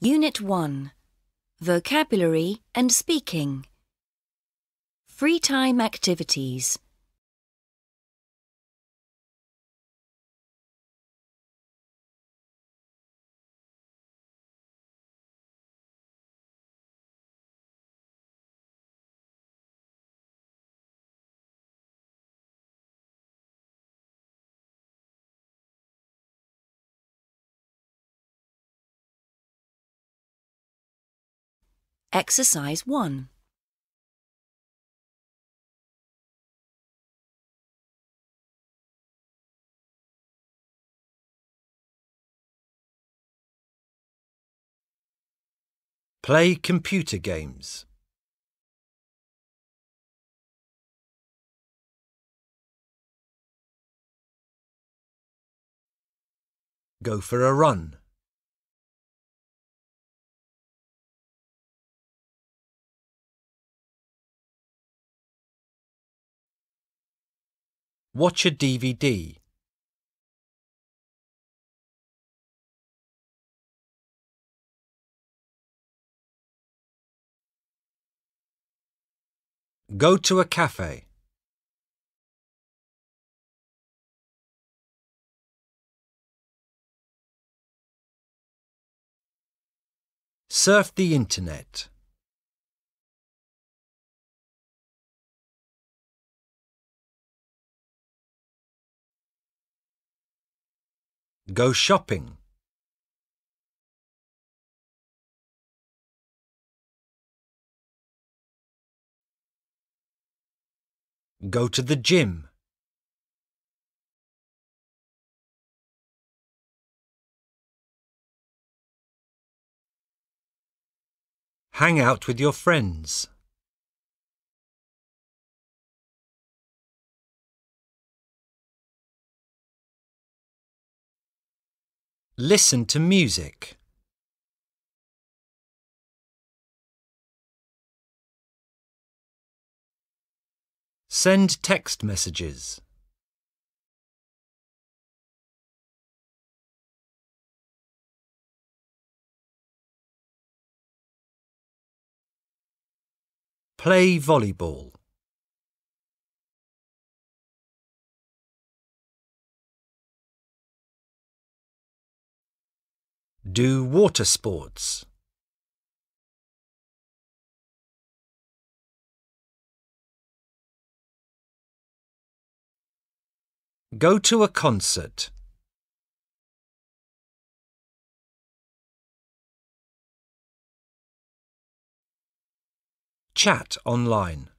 Unit 1. Vocabulary and Speaking. Free time activities. Exercise 1. Play computer games. Go for a run. Watch a DVD. Go to a cafe. Surf the internet. Go shopping. Go to the gym. Hang out with your friends. Listen to music. Send text messages. Play volleyball. Do water sports. Go to a concert. Chat online.